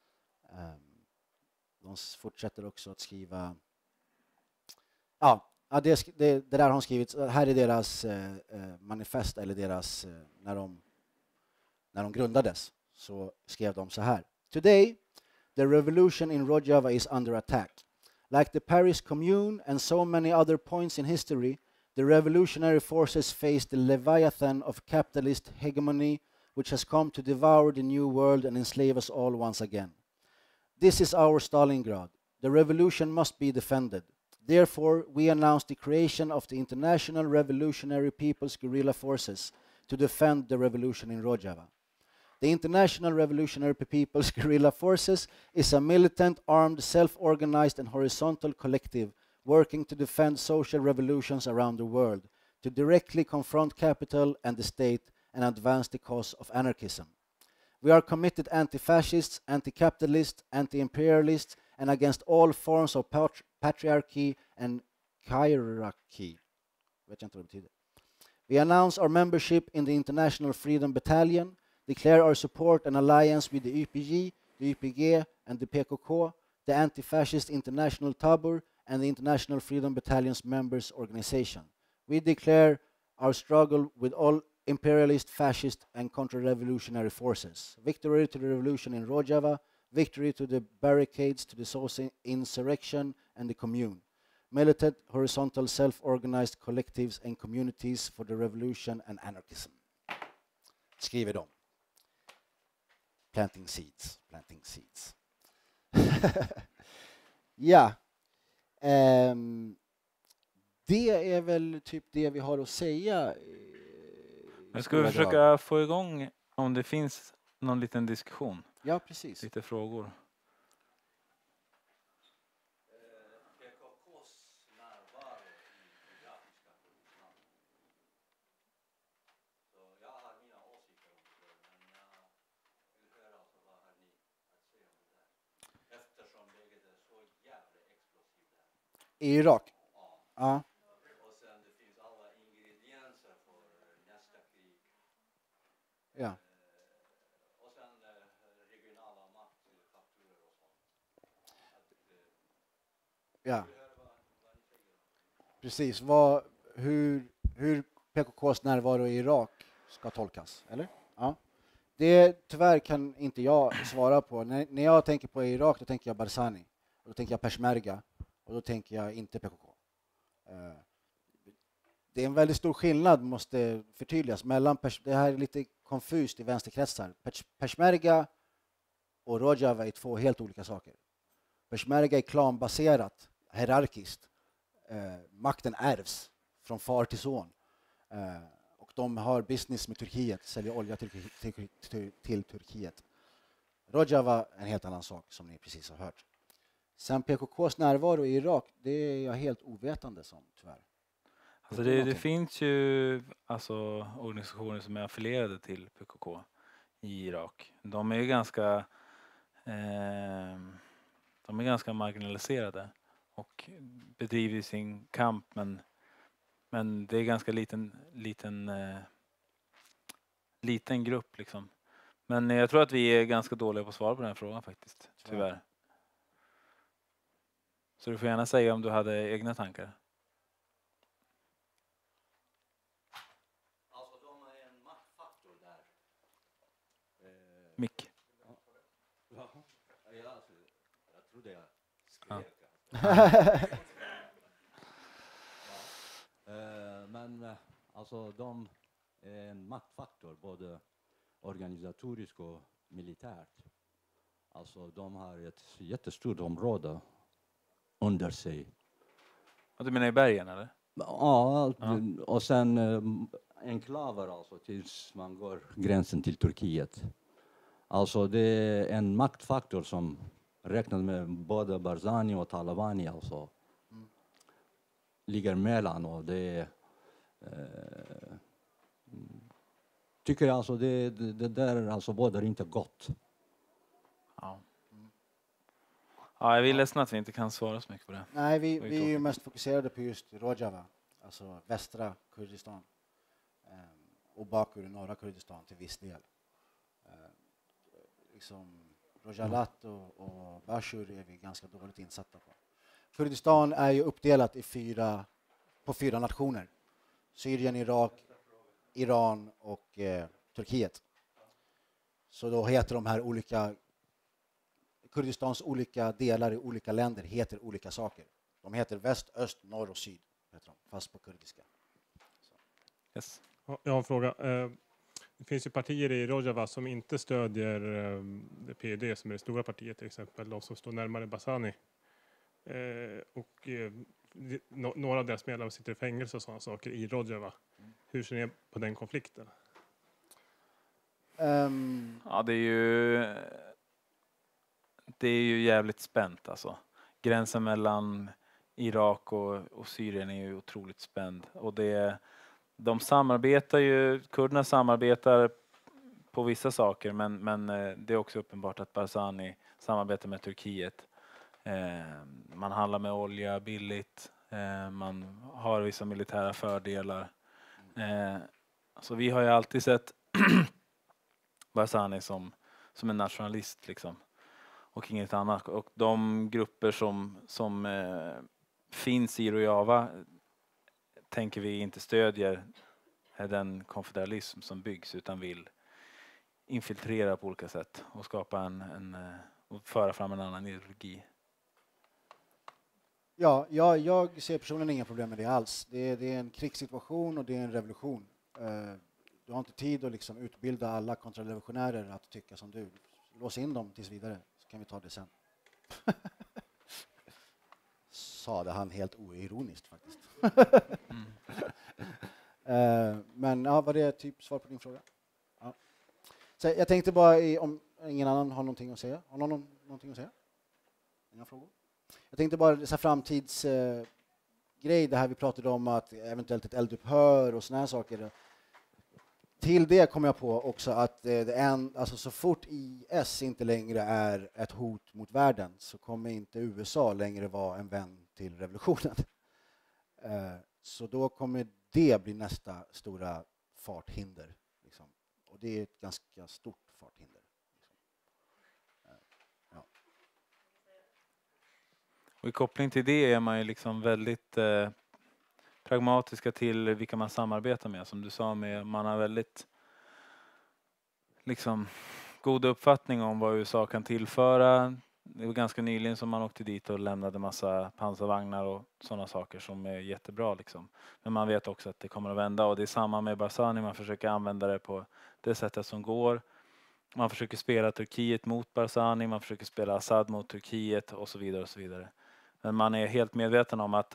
Um, de fortsätter också att skriva... Ja, Ja, det, det, det där har de skrivit. Här är deras eh, manifest, eller deras, eh, när, de, när de grundades, så skrev de så här. Today, the revolution in Rojava is under attack. Like the Paris Commune and so many other points in history, the revolutionary forces face the leviathan of capitalist hegemony, which has come to devour the new world and enslave us all once again. This is our Stalingrad. The revolution must be defended. Therefore, we announce the creation of the International Revolutionary People's Guerrilla Forces to defend the revolution in Rojava. The International Revolutionary People's Guerrilla Forces is a militant, armed, self-organized and horizontal collective working to defend social revolutions around the world, to directly confront capital and the state and advance the cause of anarchism. We are committed anti-fascists, anti-capitalists, anti-imperialists, and against all forms of patri- patriarchy and hierarchy. Vet jag inte vad det betyder. We announce our membership in the International Freedom Battalion, declare our support and alliance with the Y P G, the Y P G, and the P K K, the Anti-Fascist International Tabor, and the International Freedom Battalion's members organization. We declare our struggle with all imperialist, fascist, and counter-revolutionary forces. Victory to the revolution in Rojava, victory to the barricades, to the social insurrection and the commune. Militant, horizontal, self-organized collectives and communities for the revolution and anarchism. Skriver de. Planting seeds, planting seeds. Ja. Um, det är väl typ det vi har att säga. Jag ska försöka få igång om det finns någon liten diskussion. Ja, precis. Lite frågor. I Irak? Ja. Och sen det finns alla ingredienser för nästa krig. Ja. Och sen regionala maktfaktorer och sånt. Ja. Precis. Vad, hur, hur P K K:s närvaro i Irak ska tolkas, eller? Ja. Det tyvärr kan inte jag svara på. När, när jag tänker på Irak, då tänker jag Barzani. Då tänker jag Peshmerga. Och då tänker jag inte P K K. Det är en väldigt stor skillnad, måste förtydligas, mellan, det här är lite konfust i vänsterkretsar. Peshmerga och Rojava är två helt olika saker. Peshmerga är klanbaserat, hierarkiskt. Makten ärvs från far till son. Och de har business med Turkiet, säljer olja till, till, till, till Turkiet. Rojava är en helt annan sak, som ni precis har hört. Sen P K K:s närvaro i Irak, det är jag helt ovetande som, tyvärr. Alltså det, det finns ju alltså organisationer som är affilierade till P K K i Irak. De är ju ganska eh, de är ganska marginaliserade och bedriver sin kamp, men men det är ganska liten liten eh, liten grupp liksom. Men jag tror att vi är ganska dåliga på att svara på den här frågan faktiskt, tyvärr. Så du får gärna säga om du hade egna tankar. Alltså de är en maktfaktor där. Mick. Ja, ja alltså, jag trodde jag skrek. Ja. ja. Men alltså de är en maktfaktor, både organisatoriskt och militärt. Alltså de har ett jättestort område under sig. Och du menar i bergen, eller? Ja, ja. Och sen um, enklaver alltså tills man går gränsen till Turkiet. Alltså det är en maktfaktor som räknas med både Barzani och Talabani alltså. Mm. Ligger mellan, och det eh, tycker jag alltså det, det, det där alltså bådar inte gott. Ja. Ja, jag är ledsen att vi inte kan svara så mycket på det. Nej, vi, vi är ju mest fokuserade på just Rojava, alltså västra Kurdistan. Um, och Bakur i norra Kurdistan till viss del. Uh, liksom Rojalat och, och Bashur är vi ganska dåligt insatta på. Kurdistan är ju uppdelat i fyra på fyra nationer. Syrien, Irak, Iran och eh, Turkiet. Så då heter de här olika, Kurdistans olika delar i olika länder heter olika saker. De heter väst, öst, norr och syd, heter de, fast på kurdiska. Så. Yes. Jag har en fråga. Det finns ju partier i Rojava som inte stödjer det P Y D som är det stora partiet, till exempel de som står närmare Barzani. Och några av deras medlemmar sitter i fängelse och sådana saker i Rojava. Hur ser ni på den konflikten? Um, ja, det är ju det är ju jävligt spänt alltså. Gränsen mellan Irak och, och Syrien är ju otroligt spänd. Och det, de samarbetar ju, kurderna samarbetar på vissa saker, men, men det är också uppenbart att Barzani samarbetar med Turkiet. Eh, man handlar med olja billigt, eh, man har vissa militära fördelar. Eh, så vi har ju alltid sett Barzani som, som en nationalist liksom. Och inget annat. Och de grupper som, som eh, finns i Rojava tänker vi inte stödjer den konfederalism som byggs, utan vill infiltrera på olika sätt och skapa en, en och föra fram en annan ideologi. Ja, jag, jag ser personligen inga problem med det alls. Det är, det är en krigssituation och det är en revolution. Uh, du har inte tid att liksom utbilda alla kontrarevolutionärer att tycka som du. Lås in dem tills vidare, så kan vi ta det sen. Sade han helt oironiskt faktiskt. Mm. uh, men ja, var det typ svar på din fråga? Ja. Så jag tänkte bara, i, om ingen annan har någonting att säga. Har någon någonting att säga? Inga frågor? Jag tänkte bara så här framtidsgrej, eh, det här vi pratade om att eventuellt ett eldupphör och såna här saker. Till det kom jag på också att eh, det en, alltså så fort I S inte längre är ett hot mot världen så kommer inte U S A längre vara en vän till revolutionen. Eh, så då kommer det bli nästa stora farthinder. Liksom. Och det är ett ganska stort farthinder. Och i koppling till det är man ju liksom väldigt eh, pragmatiska till vilka man samarbetar med. Som du sa, med, man har väldigt liksom god uppfattning om vad U S A kan tillföra. Det var ganska nyligen som man åkte dit och lämnade massa pansarvagnar och sådana saker som är jättebra liksom. Men man vet också att det kommer att vända, och det är samma med Barzani. Man försöker använda det på det sättet som går. Man försöker spela Turkiet mot Barzani, man försöker spela Assad mot Turkiet och så vidare och så vidare. Men man är helt medveten om att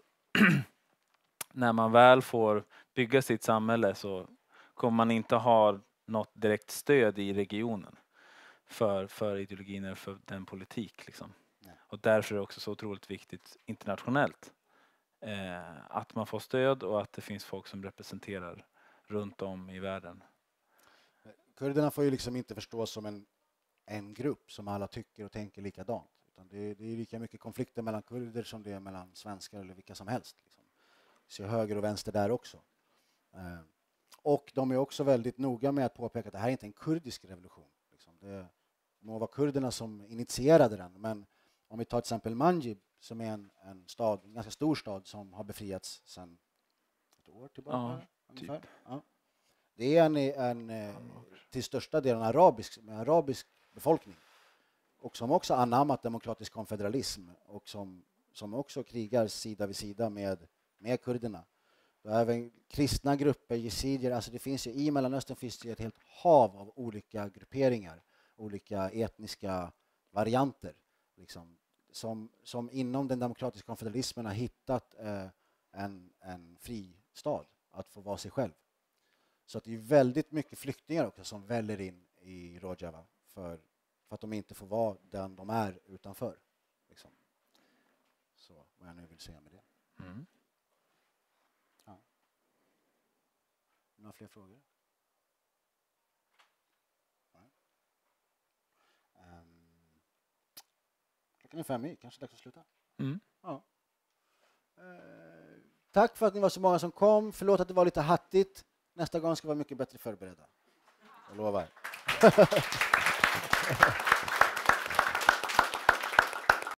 när man väl får bygga sitt samhälle så kommer man inte ha något direkt stöd i regionen för, för ideologin eller för den politik. Liksom. Och därför är det också så otroligt viktigt internationellt eh, att man får stöd och att det finns folk som representerar runt om i världen. Kurderna får ju liksom inte förstås som en, en grupp som alla tycker och tänker likadant. Utan det, är, det är lika mycket konflikter mellan kurder som det är mellan svenskar eller vilka som helst. Liksom. Så höger och vänster där också. Eh, och de är också väldigt noga med att påpeka att det här är inte en kurdisk revolution. Liksom. Det må vara kurderna som initierade den, men om vi tar till exempel Manjib som är en, en stad, en ganska stor stad som har befriats sedan ett år tillbaka. Ja, ungefär. typ. Ja. Det är en, en till största delen arabisk, med arabisk befolkning och som också anammat demokratisk konfederalism och som, som också krigar sida vid sida med, med kurderna. Och även kristna grupper, jezidier, alltså det finns ju, i Mellanöstern finns det ett helt hav av olika grupperingar, olika etniska varianter liksom, som, som inom den demokratiska konfederalismen har hittat eh, en, en fri stad att få vara sig själv. Så att det är väldigt mycket flyktingar också som väller in i Rojava för, för att de inte får vara den de är utanför. Liksom. Så vad jag nu vill säga med det. Mm. Ja. Några fler frågor? Nej. Um, klockan är fem i, kanske dags att sluta. Mm. Ja. Uh, tack för att ni var så många som kom. Förlåt att det var lite hattigt. Nästa gång ska vi vara mycket bättre förberedda. Jag lovar.